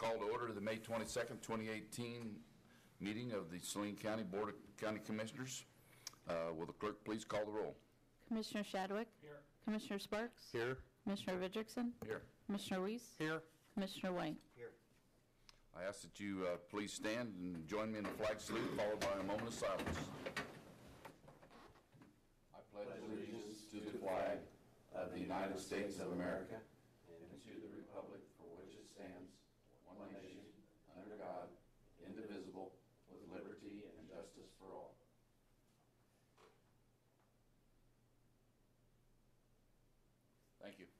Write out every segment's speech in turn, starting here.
call to order the May 22nd, 2018 meeting of the Saline County Board of County Commissioners. Will the clerk please call the roll? Commissioner Shadwick? Here. Commissioner Sparks? Here. Commissioner Vidrickson? Here. Commissioner Weiss? Here. Commissioner White? Here. I ask that you please stand and join me in the flag salute, followed by a moment of silence. I pledge allegiance to the flag of the United States of America and to the republic for which it stands, one nation, under God, indivisible, with liberty and justice for all. Thank you.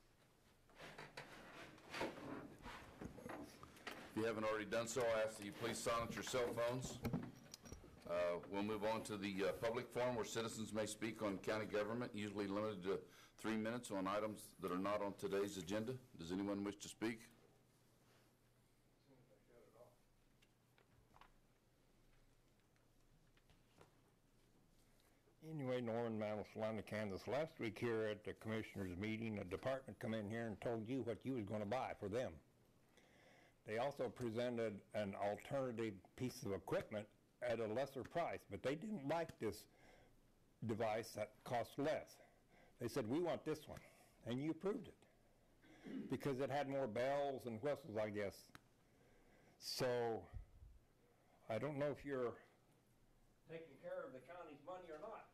If you haven't already done so, I ask that you please silence your cell phones. We'll move on to the public forum where citizens may speak on county government, usually limited to 3 minutes on items that are not on today's agenda. Does anyone wish to speak? Anyway, Norman Mantle, Salina, Kansas. Last week here at the commissioners' meeting, a department come in here and told you what you was going to buy for them. They also presented an alternative piece of equipment at a lesser price, but they didn't like this device that cost less. They said, we want this one, and you approved it because it had more bells and whistles, I guess. So I don't know if you're taking care of the county's money or not.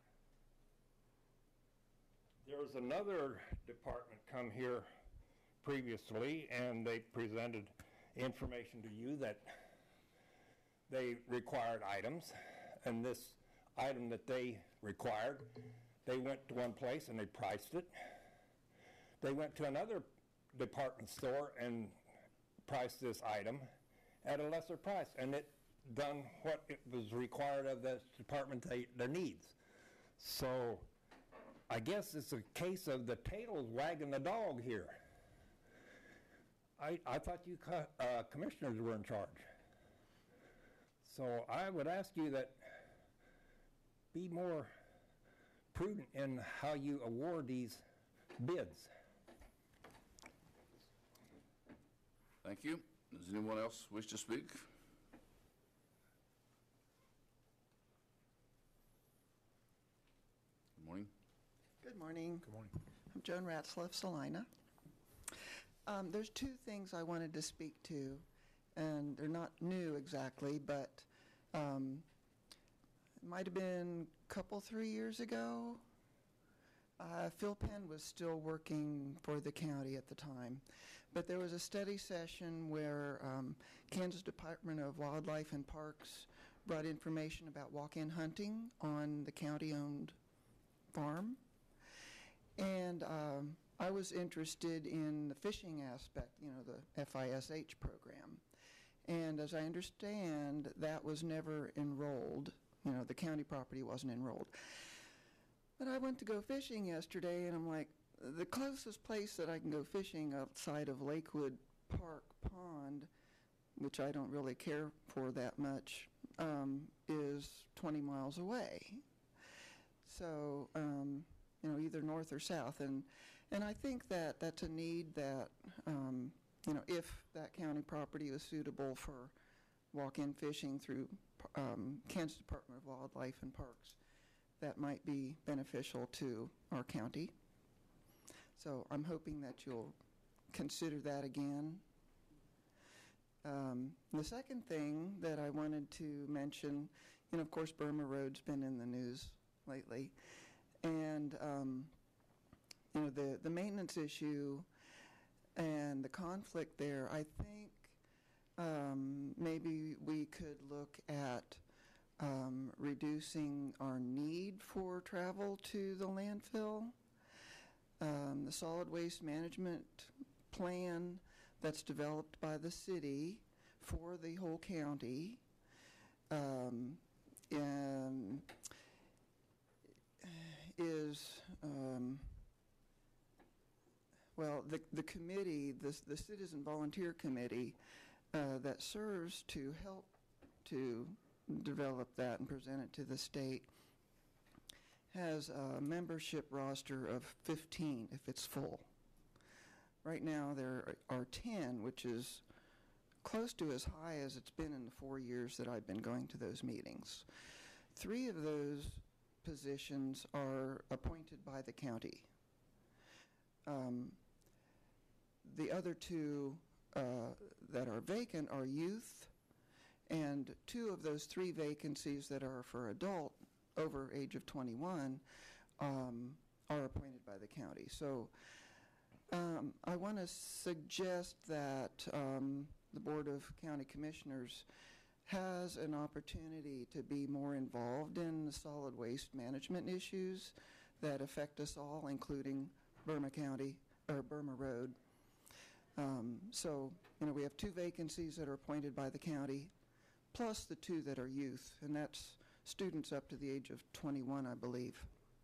There was another department come here previously, and they presented information to you that they required items, and this item that they required, they went to one place and they priced it. They went to another department store and priced this item at a lesser price, and it done what it was required of this department, their needs. So I guess it's a case of the tail's wagging the dog here. I thought you commissioners were in charge. So I would ask you that be more prudent in how you award these bids. Thank you. Does anyone else wish to speak? Good morning. Good morning. Good morning. I'm Joan Ratzlaff, Salina. There's two things I wanted to speak to, and they're not new exactly, but it might have been a couple, 3 years ago. Phil Penn was still working for the county at the time, but there was a study session where Kansas Department of Wildlife and Parks brought information about walk-in hunting on the county-owned farm, and I was interested in the fishing aspect, you know, the FISH program. And as I understand, that was never enrolled. You know, the county property wasn't enrolled. But I went to go fishing yesterday, and I'm like, the closest place that I can go fishing outside of Lakewood Park Pond, which I don't really care for that much, is 20 miles away. So, you know, either north or south. And I think that that's a need that, you know, if that county property is suitable for walk-in fishing through Kansas Department of Wildlife and Parks, that might be beneficial to our county. So I'm hoping that you'll consider that again. The second thing that I wanted to mention, you know, of course, Burma Road's been in the news lately. And, you know, the maintenance issue and the conflict there, I think maybe we could look at reducing our need for travel to the landfill. The solid waste management plan that's developed by the city for the whole county is well, the committee, the Citizen Volunteer Committee that serves to help to develop that and present it to the state has a membership roster of 15 if it's full. Right now there are 10, which is close to as high as it's been in the 4 years that I've been going to those meetings. 3 of those positions are appointed by the county. The other 2 that are vacant are youth, and 2 of those 3 vacancies that are for adult over age of 21 are appointed by the county. So I want to suggest that the Board of County Commissioners has an opportunity to be more involved in the solid waste management issues that affect us all, including Burma County, or Burma Road. So, we have 2 vacancies that are appointed by the county, plus the 2 that are youth, and that's students up to the age of 21, I believe.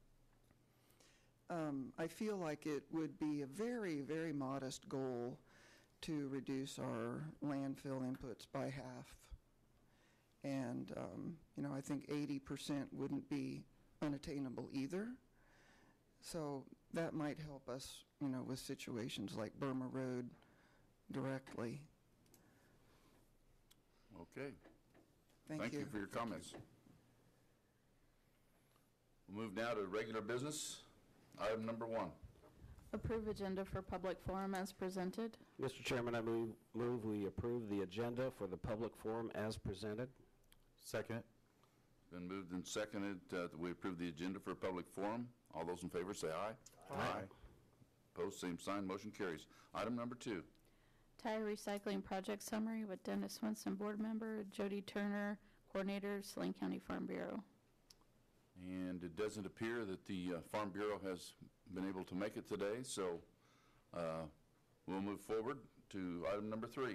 I feel like it would be a very, very modest goal to reduce our landfill inputs by half. And, I think 80% wouldn't be unattainable either. So that might help us, with situations like Burma Road directly. Okay. Thank you. Thank you for your comments. We'll move now to regular business. Item number 1. Approve agenda for public forum as presented. Mr. Chairman, I move we approve the agenda for the public forum as presented. Second. Been moved and seconded that we approve the agenda for a public forum. All those in favor say aye. Aye. Opposed, same sign. Motion carries. Item number 2. Tire recycling project summary with Dennis Swenson, board member, Jody Turner, coordinator, Saline County Farm Bureau. And it doesn't appear that the Farm Bureau has been able to make it today, so we'll move forward to item number 3.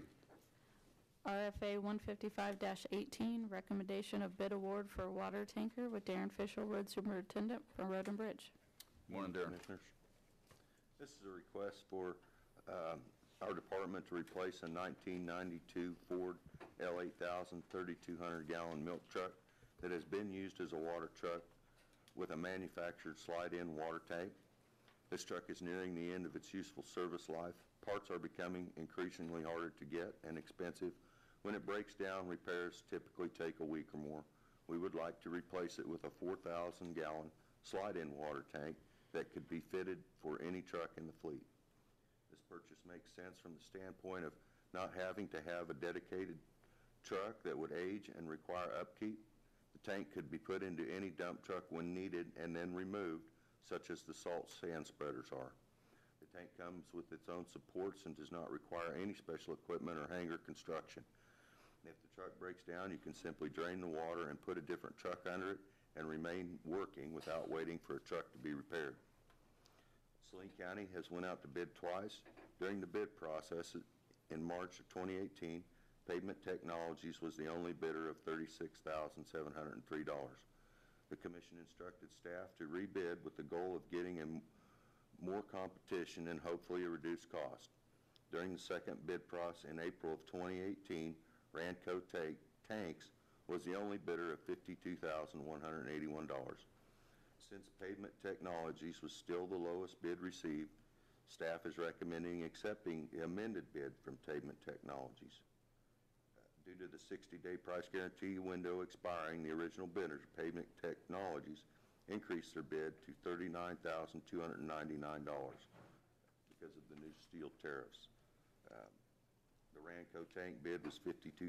RFA 155-18, recommendation of bid award for water tanker with Darren Fishel, road superintendent for Road and Bridge. Morning, Darren. Commissioners. This is a request for our department to replace a 1992 Ford L8000 3,200-gallon milk truck that has been used as a water truck with a manufactured slide-in water tank. This truck is nearing the end of its useful service life. Parts are becoming increasingly harder to get and expensive. When it breaks down, repairs typically take a week or more. We would like to replace it with a 4,000-gallon slide-in water tank that could be fitted for any truck in the fleet. This purchase makes sense from the standpoint of not having to have a dedicated truck that would age and require upkeep. The tank could be put into any dump truck when needed and then removed, such as the salt sand spreaders are. The tank comes with its own supports and does not require any special equipment or hanger construction. If the truck breaks down, you can simply drain the water and put a different truck under it and remain working without waiting for a truck to be repaired. Saline County has went out to bid twice. During the bid process in March of 2018, Pavement Technologies was the only bidder of $36,703. The commission instructed staff to rebid with the goal of getting more competition and hopefully a reduced cost. During the second bid process in April of 2018, Ranco Tanks was the only bidder of $52,181. Since Pavement Technologies was still the lowest bid received, staff is recommending accepting the amended bid from Pavement Technologies. Due to the 60-day price guarantee window expiring, the original bidders, Pavement Technologies, increased their bid to $39,299 because of the new steel tariffs. The Ranco tank bid was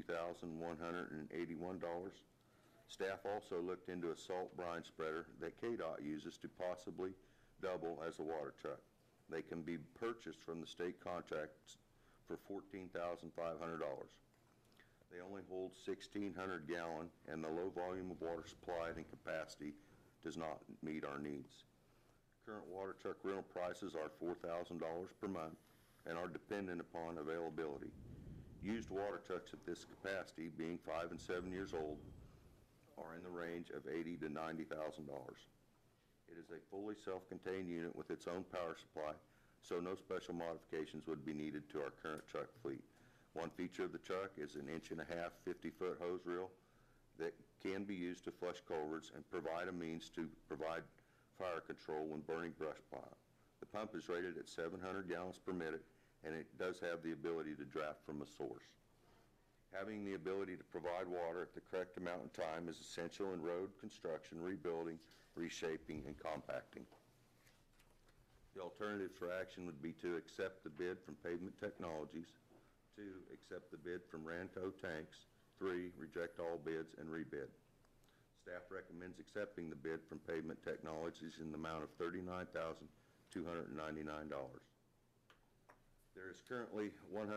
$52,181. Staff also looked into a salt brine spreader that KDOT uses to possibly double as a water truck. They can be purchased from the state contracts for $14,500. They only hold 1,600 gallon, and the low volume of water supplied and capacity does not meet our needs. Current water truck rental prices are $4,000 per month and are dependent upon availability. Used water trucks at this capacity, being 5 and 7 years old, are in the range of $80,000 to $90,000. It is a fully self-contained unit with its own power supply, so no special modifications would be needed to our current truck fleet. One feature of the truck is an 1.5 inch 50-foot hose reel that can be used to flush culverts and provide a means to provide fire control when burning brush pile. The pump is rated at 700 gallons per minute, and it does have the ability to draft from a source. Having the ability to provide water at the correct amount and time is essential in road construction, rebuilding, reshaping, and compacting. The alternatives for action would be to accept the bid from Pavement Technologies, 2, accept the bid from Ranto Tanks, 3, reject all bids and rebid. Staff recommends accepting the bid from Pavement Technologies in the amount of $39,299. There is currently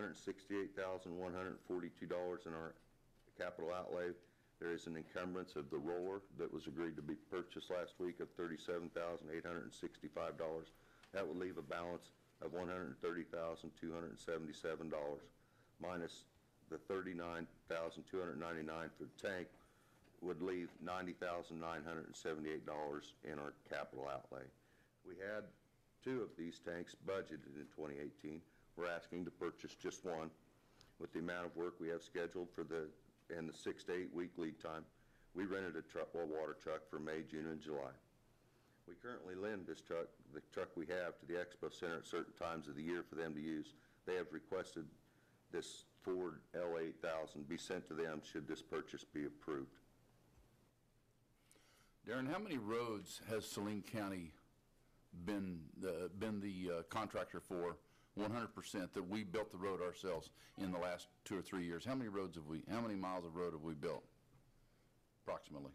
$168,142 in our capital outlay. There is an encumbrance of the roller that was agreed to be purchased last week of $37,865. That would leave a balance of $130,277 minus the $39,299 for the tank would leave $90,978 in our capital outlay. We had 2 of these tanks budgeted in 2018. We're asking to purchase just one. With the amount of work we have scheduled for the 6 to 8 week lead time, we rented a water truck for May, June, and July. We currently lend this truck, the truck we have, to the Expo Center at certain times of the year for them to use. They have requested this Ford L8000 be sent to them should this purchase be approved. Darren, how many roads has Saline County been the contractor for 100% that we built the road ourselves in the last 2 or 3 years? How many miles of road have we built, approximately?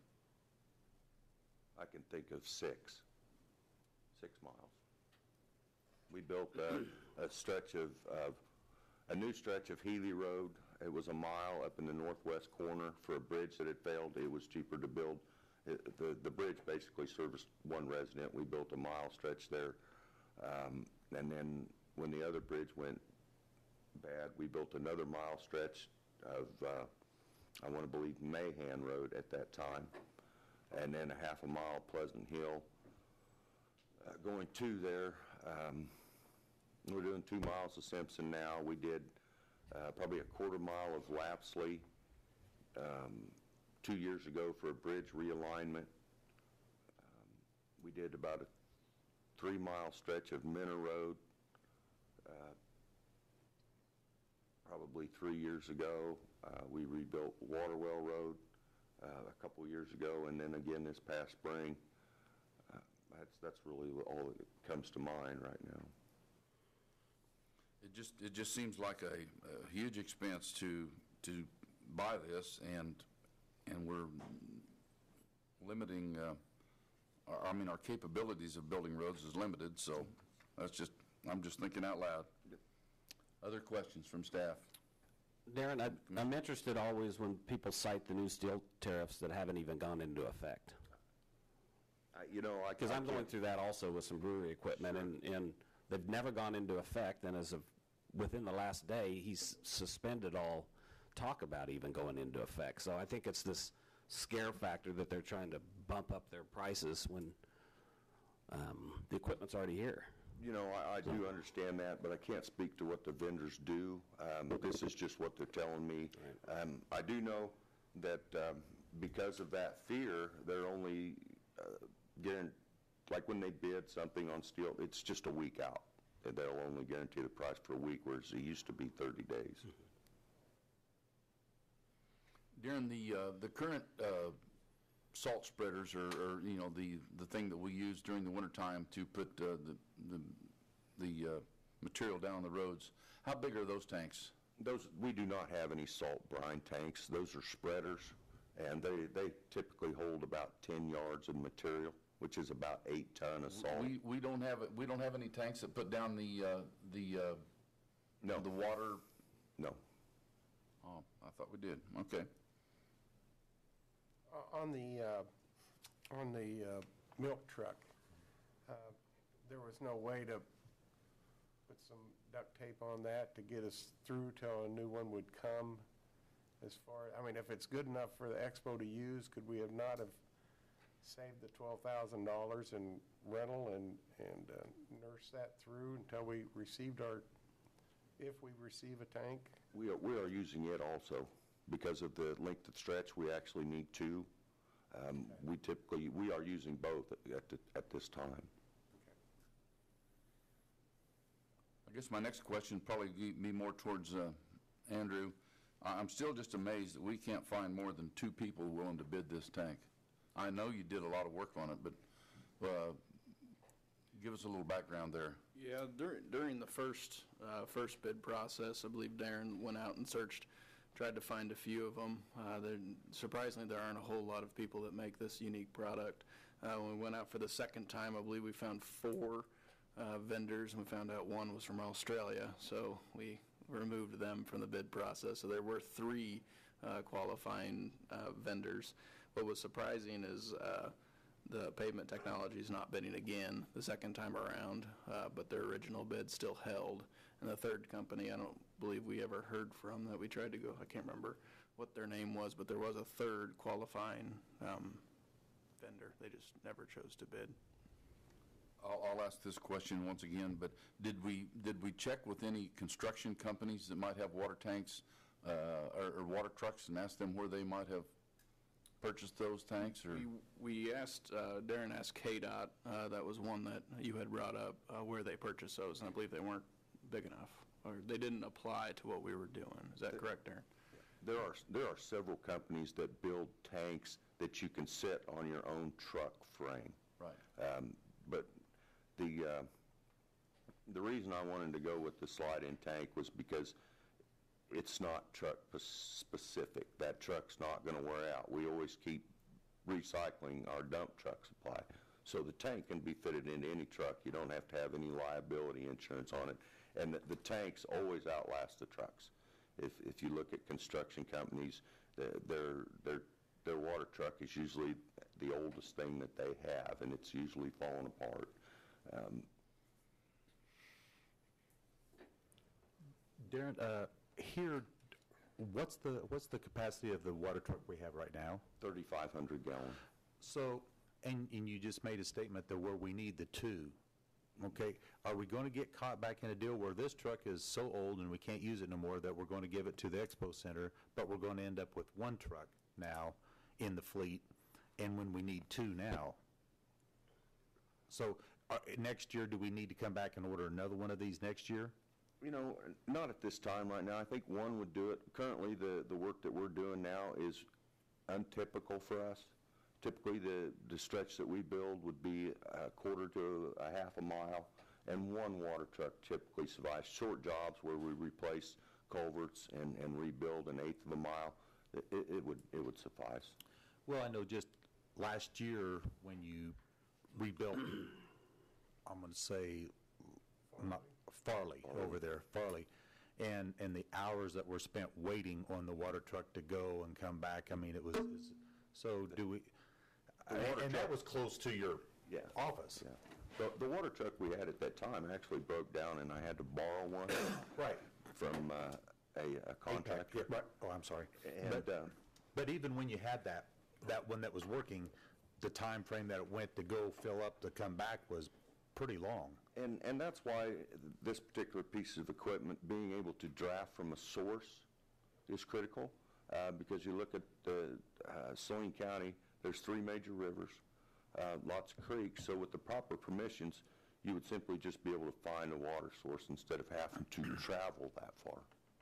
I can think of 6 miles. We built a stretch of a new stretch of Healy Road. It was a mile up in the northwest corner for a bridge that had failed. It was cheaper to build. The bridge basically serviced one resident. We built a mile stretch there. And then when the other bridge went bad, we built another mile stretch of, I want to believe, Mahan Road at that time. And then a half a mile Pleasant Hill. Going to there, we're doing 2 miles of Simpson now. We did probably a quarter mile of Lapsley 2 years ago for a bridge realignment. We did about a 3 mile stretch of Minner Road probably 3 years ago. We rebuilt Waterwell Road a couple years ago, and then again this past spring. That's really all that comes to mind right now. It just seems like a huge expense to buy this, and we're limiting. Our capabilities of building roads is limited. So I'm just thinking out loud. Other questions from staff? Darren, I'm interested always when people cite the new steel tariffs that haven't even gone into effect. Because I'm going through that also with some brewery equipment, Sure. and they've never gone into effect, and as of within the last day, he's suspended all talk about even going into effect. So I think it's this scare factor that they're trying to bump up their prices when the equipment's already here. I do understand that, but I can't speak to what the vendors do. This is just what they're telling me. Right. I do know that because of that fear, they're only like when they bid something on steel, it's just a week out. They'll only guarantee the price for a week, whereas it used to be 30 days. During the current salt spreaders, or the thing that we use during the wintertime to put the material down the roads, how big are those tanks? We do not have any salt brine tanks. Those are spreaders, and they typically hold about 10 yards of material, which is about 8 tons of salt. We don't have any tanks that put down the water. No. Oh, I thought we did. Okay. On the milk truck, there was no way to put some duct tape on that to get us through till a new one would come. If it's good enough for the Expo to use, could we have not have saved the $12,000 in rental and nursed that through until we received if we receive a tank? We are using it also. Because of the length of stretch, we actually need 2. We are using both at this time. I guess my next question probably be more towards Andrew. I'm still just amazed that we can't find more than 2 people willing to bid this tank. I know you did a lot of work on it, but give us a little background there. Yeah, during the first bid process, I believe Darren went out and tried to find a few of them. Surprisingly, there aren't a whole lot of people that make this unique product. When we went out for the second time, I believe we found 4 vendors, and we found out one was from Australia, so we removed them from the bid process. So there were 3 qualifying vendors. What was surprising is the Pavement Technologies not bidding again the second time around, but their original bid still held. And the third company, I don't believe we ever heard from that we tried to go, I can't remember what their name was, but there was a third qualifying vendor. They just never chose to bid. I'll ask this question once again, but did we check with any construction companies that might have water tanks or water trucks and ask them where they might have purchased those tanks? Or We asked, Darren asked KDOT, that was one that you had brought up, where they purchased those, and I believe they weren't big enough, or they didn't apply to what we were doing. Is that correct, Darren? There are several companies that build tanks that you can set on your own truck frame. Right. But the reason I wanted to go with the slide-in tank was because it's not truck specific. That truck's not going to wear out. We always keep recycling our dump truck supply. So the tank can be fitted into any truck. You don't have to have any liability insurance on it. And the tanks always outlast the trucks. If you look at construction companies, their water truck is usually the oldest thing that they have, and it's usually falling apart. Darren, here, what's the capacity of the water truck we have right now? 3,500 gallon. So, and you just made a statement that where we need the 2. Okay, are we going to get caught back in a deal where this truck is so old and we can't use it no more that we're going to give it to the expo center, but we're going to end up with 1 truck now in the fleet, and when we need 2 now? So next year, do we need to come back and order another one of these next year? You know, not at this time right now. I think 1 would do it. Currently, the work that we're doing now is untypical for us. Typically, the stretch that we build would be a quarter to a half a mile, and 1 water truck typically survives. Short jobs where we replace culverts and rebuild an eighth of a mile, it would suffice. Well, I know just last year when you rebuilt, I'm going to say, Farley over there, Farley, and the hours that were spent waiting on the water truck to go and come back, I mean, so do we, and that was close to your office. Yeah. The water truck we had at that time actually broke down, and I had to borrow one Right. from a contractor. Yeah, right. Oh, I'm sorry. And, but even when you had that one that was working, the time frame that it went to go fill up to come back was pretty long. And that's why this particular piece of equipment, being able to draft from a source, is critical. Because you look at Saline County, there's 3 major rivers, lots of creeks. So with the proper permissions, you would simply just be able to find a water source instead of having to travel that far.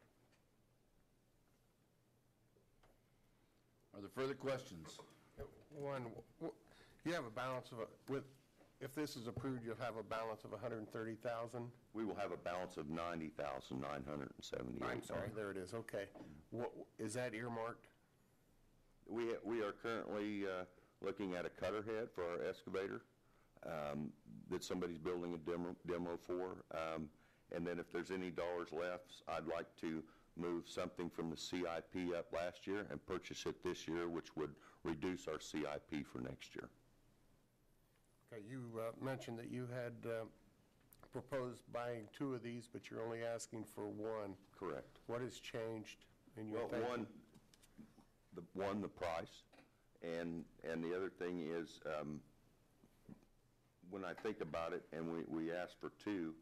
Are there further questions? One, you have a balance of, if this is approved, you'll have a balance of 130,000? We will have a balance of 90,978. I'm sorry, there it is, okay. Is that earmarked? We are currently looking at a cutter head for our excavator that somebody's building a demo for. And then if there's any dollars left, I'd like to move something from the CIP up last year and purchase it this year, which would reduce our CIP for next year. Okay, you mentioned that you had proposed buying 2 of these, but you're only asking for 1. Correct. What has changed in your Well, thinking? the price, and the other thing is, when I think about it, and we asked for 2,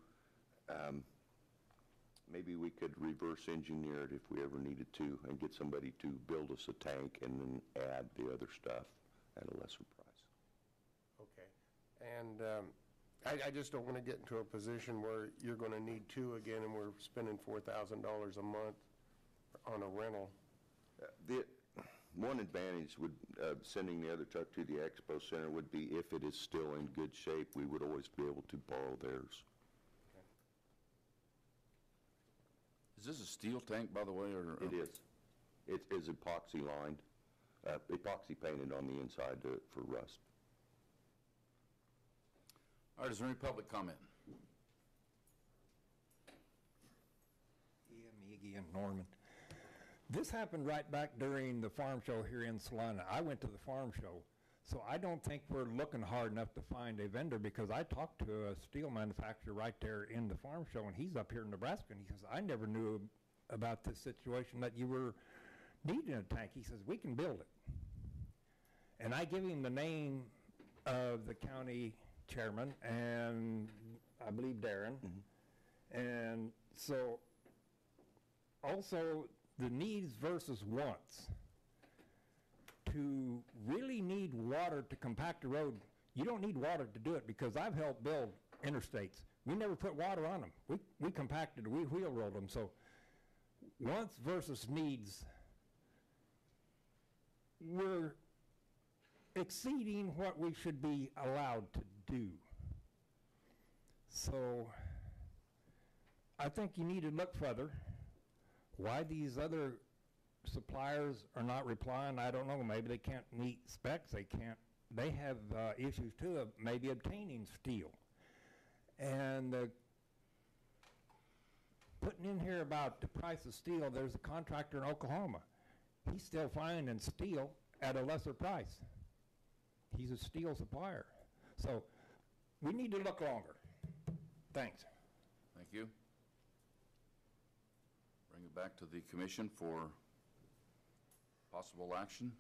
maybe we could reverse engineer it if we ever needed to, and get somebody to build us a tank and then add the other stuff at a lesser price. Okay. And I just don't want to get into a position where you're going to need 2 again and we're spending $4,000 a month on a rental? The one advantage would, sending the other truck to the expo center would be if it is still in good shape, we would always be able to borrow theirs. Is this a steel tank, by the way, or? It is. It is epoxy lined, epoxy painted on the inside for rust. All right, is there any public comment? Ian, Iggy, and Norman. This happened right back during the farm show here in Salina. I went to the farm show, so I don't think we're looking hard enough to find a vendor, because I talked to a steel manufacturer right there in the farm show, and he's up here in Nebraska, and he says, I never knew about this situation that you were needing a tank. He says, we can build it. And I give him the name of the county chairman, and I believe Darren. And so also the needs versus wants. To really need water to compact a road, you don't need water to do it, because I've helped build interstates. We never put water on them. We compacted, we wheel rolled them. So wants versus needs, we're exceeding what we should be allowed to do. So I think you need to look further. Why these other suppliers are not replying, I don't know. Maybe they can't meet specs. They have issues too of maybe obtaining steel. And putting in here about the price of steel, there's a contractor in Oklahoma. He's still finding steel at a lesser price. He's a steel supplier. So we need to look longer. Thanks. Thank you. Bring it back to the commission for possible action.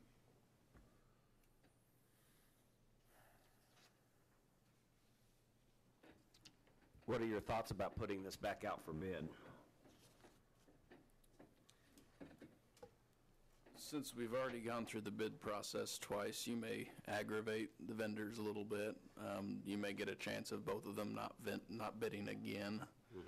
What are your thoughts about putting this back out for bid? Since we've already gone through the bid process twice, you may aggravate the vendors a little bit. You may get a chance of both of them not bidding again.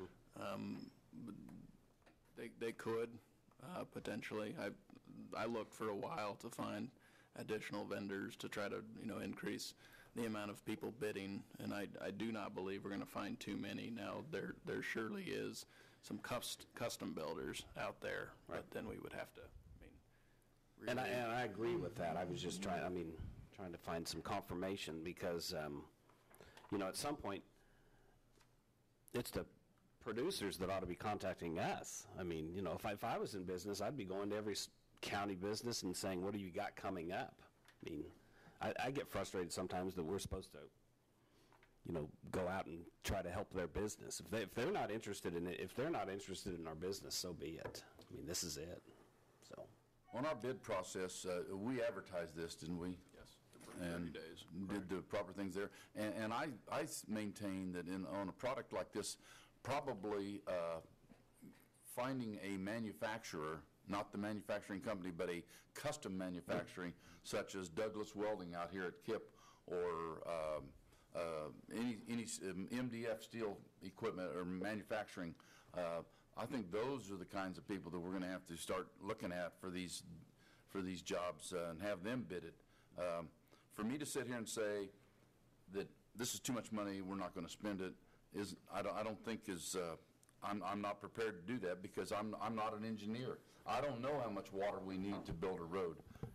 They could, potentially. I looked for a while to find additional vendors to try to, increase the amount of people bidding, and I do not believe we're going to find too many. Now, there surely is some custom builders out there, but then we would have to, And I agree with that. I was just trying to find some confirmation, because, at some point, it's the producers that ought to be contacting us. If I was in business, I'd be going to every county business and saying, what do you got coming up? I get frustrated sometimes that we're supposed to, go out and try to help their business. If they're not interested in it, if they're not interested in our business, so be it. This is it. So. On our bid process, we advertised this, didn't we? yes, for 30 And days. did the proper things there. And I maintain that on a product like this, probably finding a manufacturer, not the manufacturing company, but a custom manufacturing, such as Douglas Welding out here at KIP, or any MDF steel equipment or manufacturing, I think those are the kinds of people that we're going to have to start looking at for these jobs and have them bid it. For me to sit here and say that this is too much money, we're not going to spend it, I don't think is. I'm not prepared to do that, because I'm not an engineer. I don't know how much water we need to build a road.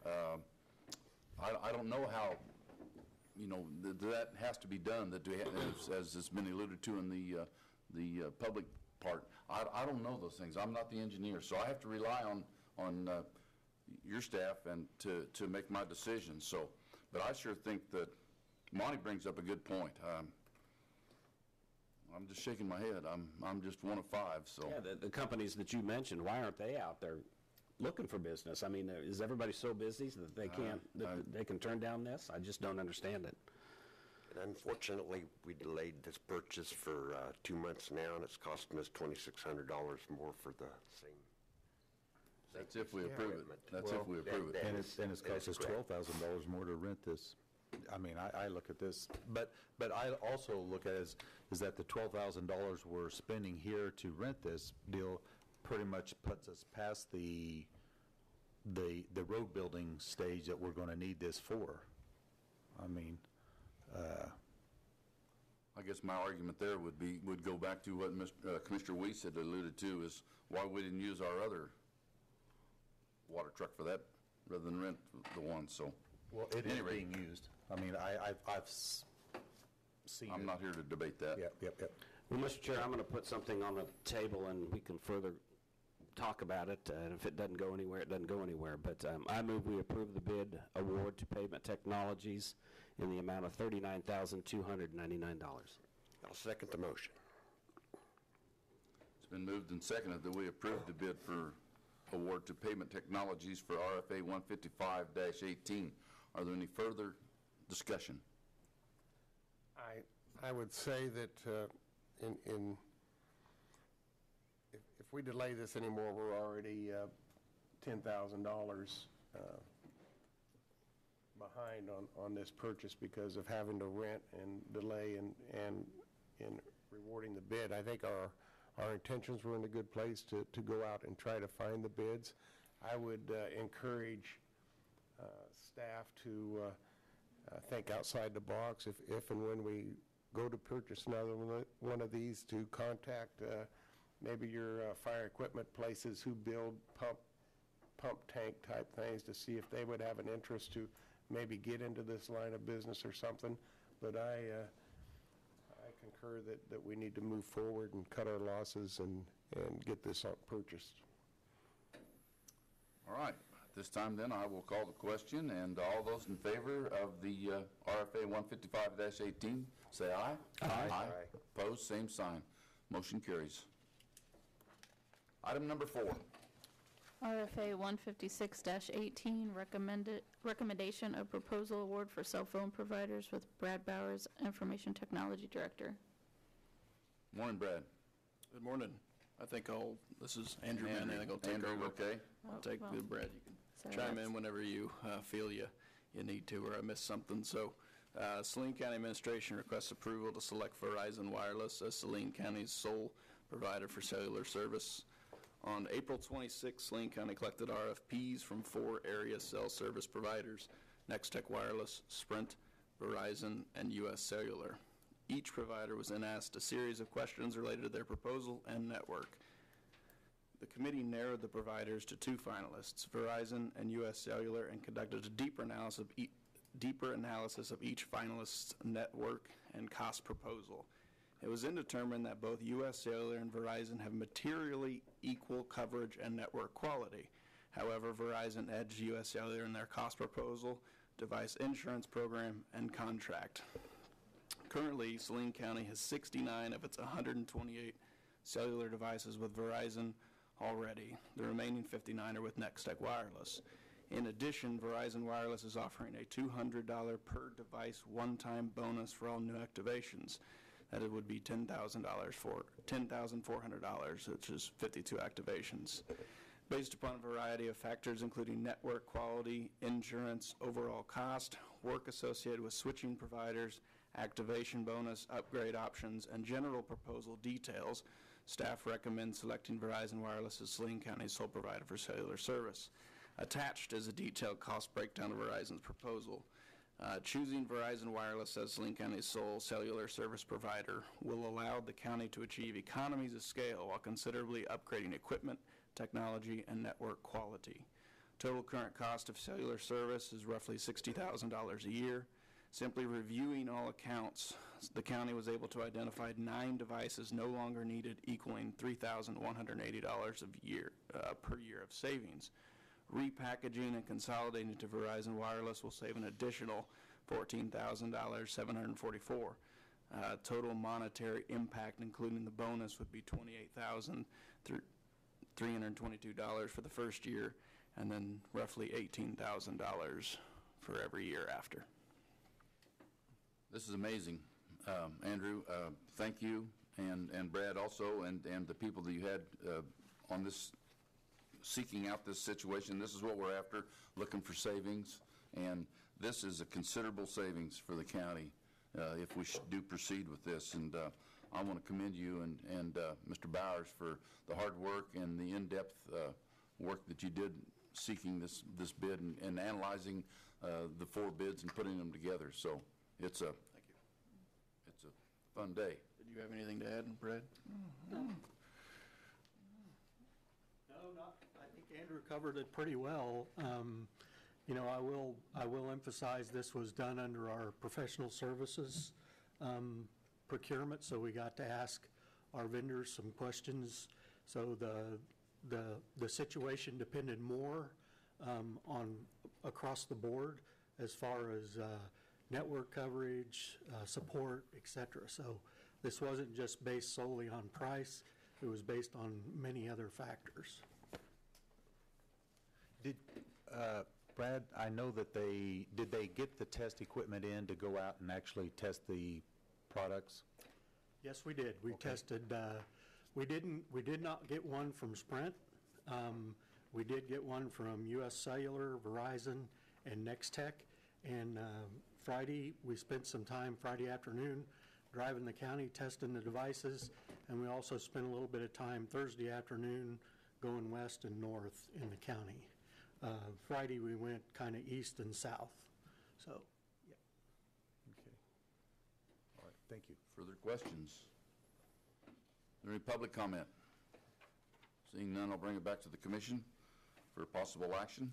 I don't know how, that has to be done, that as has been alluded to in the public part. I don't know those things. I'm not the engineer, so I have to rely on your staff and to make my decisions. So, but I sure think that Monty brings up a good point. I'm just shaking my head. I'm just one of five. So Yeah, the companies that you mentioned, why aren't they out there looking for business? Is everybody so busy that they can't, they can turn down this? I just don't understand it. And unfortunately, we delayed this purchase for 2 months now, and it's costing us $2,600 more for the same. that's if we approve it. equipment. That's if we approve it. And it's cost us $12,000 more to rent this. I look at this, but I also look at it is that the $12,000 we're spending here to rent this deal pretty much puts us past the road building stage that we're going to need this for. I mean, I guess my argument there would go back to what Commissioner Weiss had alluded to, is why we didn't use our other water truck for that rather than rent the one, so. well, it is Anyway. being used. I mean, I've seen it. I'm not here to debate that. Yep. Well, Mr. Chair, I'm going to put something on the table, and we can further talk about it, and if it doesn't go anywhere, it doesn't go anywhere. But I move we approve the bid award to Pavement Technologies in the amount of $39,299. I'll second the motion. It's been moved and seconded that we approve the bid for award to Pavement Technologies for RFA 155-18. Are there any further discussion? I would say that if we delay this anymore, we're already $10,000 behind on this purchase because of having to rent and delay and in rewarding the bid. I think our intentions were in a good place to go out and try to find the bids. I would encourage staff to think outside the box if and when we go to purchase another one of these, to contact maybe your fire equipment places who build pump tank type things to see if they would have an interest to maybe get into this line of business or something. But I concur that we need to move forward and cut our losses and get this purchased. All right. At this time, then, I will call the question, and all those in favor of the RFA 155-18, say aye. Aye. Opposed, same sign. Motion carries. Item number 4. RFA 156-18, recommendation of proposal award for cell phone providers with Brad Bowers, Information Technology Director. Morning, Brad. Good morning. This is Andrew Mann, I think I'll take Andrew, over. okay. I'll take well, the Brad. You sorry, can chime that's- in whenever you feel you need to, or I missed something. So, Saline County Administration requests approval to select Verizon Wireless as Saline County's sole provider for cellular service. On April 26, Saline County collected RFPs from 4 area cell service providers: Nextech Wireless, Sprint, Verizon, and U.S. Cellular. Each provider was then asked a series of questions related to their proposal and network. The committee narrowed the providers to 2 finalists, Verizon and U.S. Cellular, and conducted a deeper analysis of each finalist's network and cost proposal. It was then determined that both U.S. Cellular and Verizon have materially equal coverage and network quality. However, Verizon edged U.S. Cellular in their cost proposal, device insurance program, and contract. Currently, Saline County has 69 of its 128 cellular devices with Verizon already. The remaining 59 are with Nextech Wireless. In addition, Verizon Wireless is offering a $200 per device one-time bonus for all new activations. That it would be $10,400, which is 52 activations. Based upon a variety of factors, including network quality, insurance, overall cost, work associated with switching providers, activation bonus, upgrade options, and general proposal details, staff recommends selecting Verizon Wireless as Saline County's sole provider for cellular service. Attached is a detailed cost breakdown of Verizon's proposal. Choosing Verizon Wireless as Saline County's sole cellular service provider will allow the county to achieve economies of scale while considerably upgrading equipment, technology, and network quality. Total current cost of cellular service is roughly $60,000 a year. Simply reviewing all accounts, the county was able to identify 9 devices no longer needed, equaling $3,180 per year of savings. Repackaging and consolidating to Verizon Wireless will save an additional $14,744. Total monetary impact, including the bonus, would be $28,322 for the first year, and then roughly $18,000 for every year after. This is amazing. Andrew, thank you, and Brad also, and the people that you had on this, seeking out this situation. This is what we're after, looking for savings, and this is a considerable savings for the county if we do proceed with this. And I want to commend you and Mr. Bowers for the hard work and the in-depth work that you did seeking this bid and analyzing the 4 bids and putting them together. So it's a fun day. Did you have anything to add, Brad? No, not, I think Andrew covered it pretty well. You know, I will emphasize this was done under our professional services procurement, so we got to ask our vendors some questions. So the situation depended more on across the board as far as network coverage, support, et cetera. So this wasn't just based solely on price, it was based on many other factors. Did, Brad, I know that did they get the test equipment in to go out and actually test the products? Yes, we did. We tested, we did not get one from Sprint. We did get one from US Cellular, Verizon, and Nextech. And Friday, we spent some time Friday afternoon driving the county, testing the devices, and we also spent a little bit of time Thursday afternoon going west and north in the county. Friday, we went kind of east and south. So, yeah. Okay. All right, thank you. Further questions? Is there any public comment? Seeing none, I'll bring it back to the commission for possible action.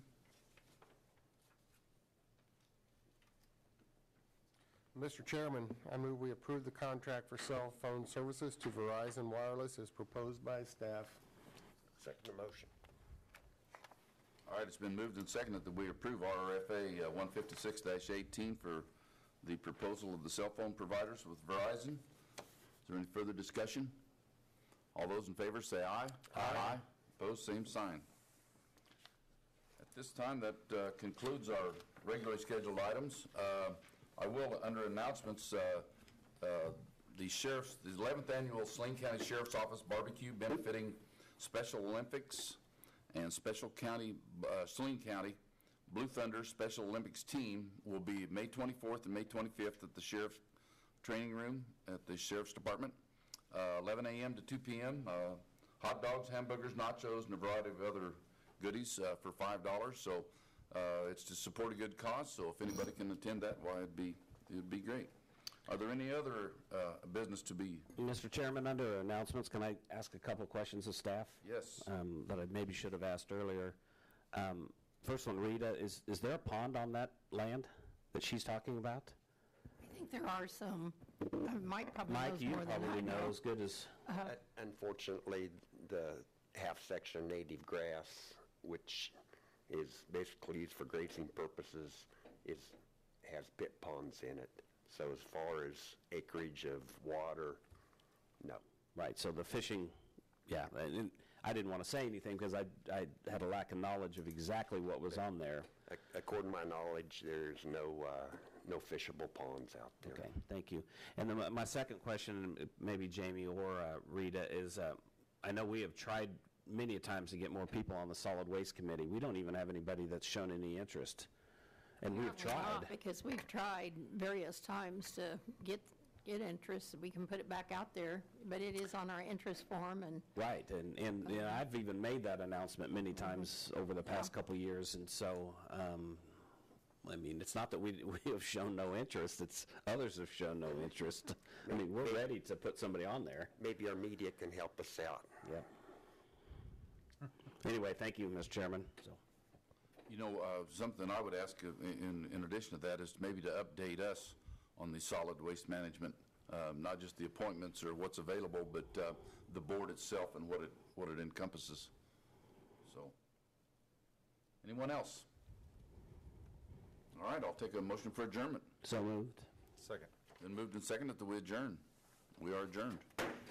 Mr. Chairman, I move we approve the contract for cell phone services to Verizon Wireless as proposed by staff. Second the motion. All right, it's been moved and seconded that we approve RRFA 156-18 for the proposal of the cell phone providers with Verizon. Is there any further discussion? All those in favor say aye. Aye. Opposed, same sign. At this time, that concludes our regularly scheduled items. I will, under announcements, the 11th Annual Saline County Sheriff's Office Barbecue benefiting Special Olympics and Special County, Saline County Blue Thunder Special Olympics team will be May 24th and May 25th at the Sheriff's Training Room at the Sheriff's Department, 11 a.m. to 2 p.m. Hot dogs, hamburgers, nachos, and a variety of other goodies for $5. So it's to support a good cause, so if anybody can attend that, why, it'd be great. Are there any other business to be? Mr. Chairman, under announcements, can I ask a couple questions of staff? Yes. That I maybe should have asked earlier. First one, Rita, is there a pond on that land that she's talking about? I think there are some. Mike probably Mike, knows you more than I probably know know. as good as... Unfortunately, the half-section native grass, which is basically used for grazing purposes, has pit ponds in it. So as far as acreage of water, no. Right, so the fishing, yeah, and I didn't want to say anything because I had a lack of knowledge of exactly what was on there. According to my knowledge, there's no fishable ponds out there. Okay, thank you. And then my second question, maybe Jamie or Rita, is I know we have tried many times to get more people on the Solid Waste Committee. We don't even have anybody that's shown any interest. And we've Apparently tried. not, because we've tried various times to get interest. We can put it back out there, but it is on our interest form. And Right, and you know, I've even made that announcement many times over the past couple of years, and so, I mean, it's not that we have shown no interest, it's others have shown no interest. I mean, we're ready to put somebody on there. Maybe our media can help us out. Yeah. Anyway, thank you, Mr. Chairman. So. You know, something I would ask in addition to that is maybe to update us on the solid waste management, not just the appointments or what's available, but the board itself and what it encompasses. So, anyone else? All right, I'll take a motion for adjournment. So moved. Second. Then moved and seconded that we adjourn. We are adjourned.